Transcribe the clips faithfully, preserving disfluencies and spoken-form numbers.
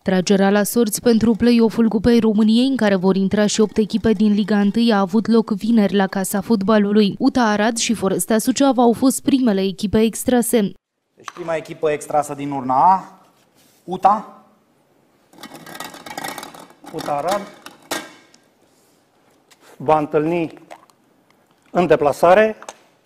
Tragerea la sorți pentru play-off-ul Cupei României, în care vor intra și opt echipe din Liga unu, a avut loc vineri la Casa Fotbalului. U T A Arad și Foresta Suceava au fost primele echipe extrase. Deci prima echipă extrasă din urna A, U T A, U T A Arad va întâlni în deplasare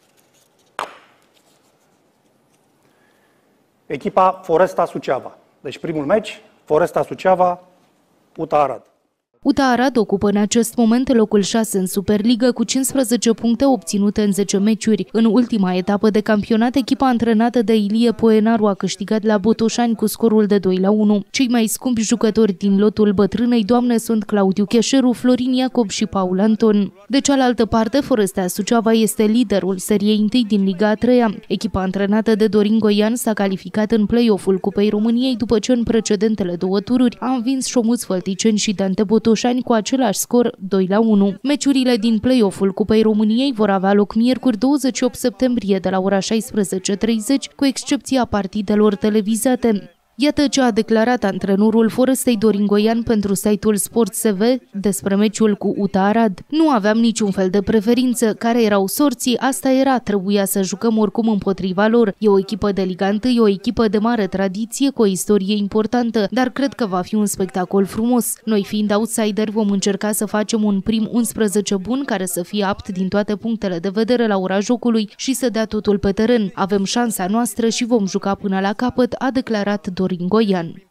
echipa Foresta Suceava. Deci primul meci, Foresta Suceava, U T A Arad. U T A Arad ocupă în acest moment locul șase în Superligă cu cincisprezece puncte obținute în zece meciuri. În ultima etapă de campionat, echipa antrenată de Ilie Poenaru a câștigat la Botoșani cu scorul de doi la unu. Cei mai scumpi jucători din lotul bătrânei doamne sunt Claudiu Cheșeru, Florin Iacob și Paul Anton. De cealaltă parte, Foresta Suceava este liderul seriei întâi din Liga a treia. Echipa antrenată de Dorin Goian s-a calificat în play-off-ul Cupei României după ce în precedentele două tururi a învins Șomuț Fălticeni și Dante Botoșani cu același scor doi la unu. Meciurile din play-off-ul Cupei României vor avea loc miercuri douăzeci și opt septembrie de la ora șaisprezece treizeci, cu excepția partidelor televizate. Iată ce a declarat antrenorul Forestei Dorin Goian pentru site-ul Sport S V despre meciul cu U T A Arad. Nu aveam niciun fel de preferință. Care erau sorții, asta era. Trebuia să jucăm oricum împotriva lor. E o echipă de Liga unu, o echipă de mare tradiție, cu o istorie importantă, dar cred că va fi un spectacol frumos. Noi, fiind outsider, vom încerca să facem un prim unsprezece bun, care să fie apt din toate punctele de vedere la ora jocului și să dea totul pe teren. Avem șansa noastră și vom juca până la capăt, a declarat Dorin Goian.